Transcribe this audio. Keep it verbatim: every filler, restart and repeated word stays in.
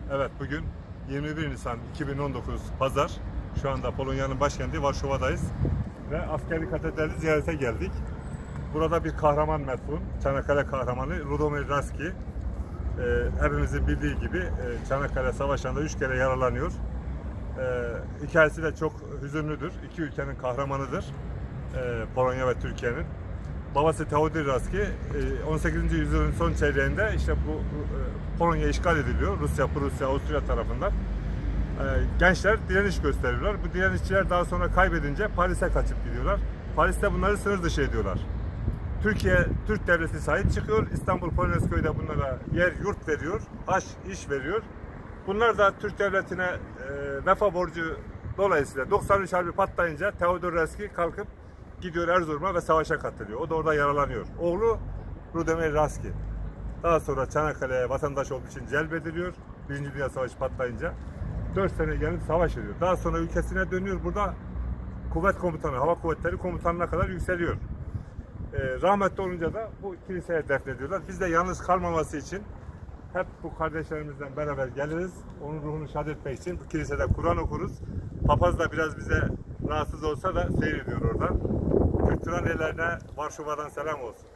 Evet, bugün yirmi bir Nisan iki bin on dokuz Pazar. Şu anda Polonya'nın başkenti Varşova'dayız. Ve askeri katedrali ziyarete geldik. Burada bir kahraman metfun, Çanakkale kahramanı Ludomir Raski. Ee, hepimizin bildiği gibi e, Çanakkale Savaşı'nda üç kere yaralanıyor. Ee, hikayesi de çok hüzünlüdür. İki ülkenin kahramanıdır. Ee, Polonya ve Türkiye'nin. Babası Teodor Raski on sekizinci yüzyılın son çeyreğinde işte bu Polonya işgal ediliyor. Rusya, Prusya, Avusturya tarafından. Gençler direniş gösteriyorlar. Bu direnişçiler daha sonra kaybedince Paris'e kaçıp gidiyorlar. Paris'te bunları sınır dışı ediyorlar. Türkiye, Türk devleti sahip çıkıyor. İstanbul Polonezköy'de bunlara yer, yurt veriyor. Aş, iş veriyor. Bunlar da Türk devletine e, vefa borcu dolayısıyla doksan üç Harbi patlayınca Teodor Raski kalkıp gidiyor Erzurum'a ve savaşa katılıyor. O da orada yaralanıyor. Oğlu Ludomir Raski. Daha sonra Çanakkale'ye vatandaş olduğu için celbediliyor. Birinci Dünya Savaşı patlayınca. dört sene gelip savaş ediyor. Daha sonra ülkesine dönüyor. Burada kuvvet komutanı, hava kuvvetleri komutanına kadar yükseliyor. Ee, rahmetli olunca da bu kiliseye defnediyorlar. Biz de yalnız kalmaması için hep bu kardeşlerimizden beraber geliriz. Onun ruhunu şad etmek için bu kilisede Kur'an okuruz. Papaz da biraz bize rahatsız olsa da seyrediyor oradan. Türk Turan ellerine Varşova'dan selam olsun.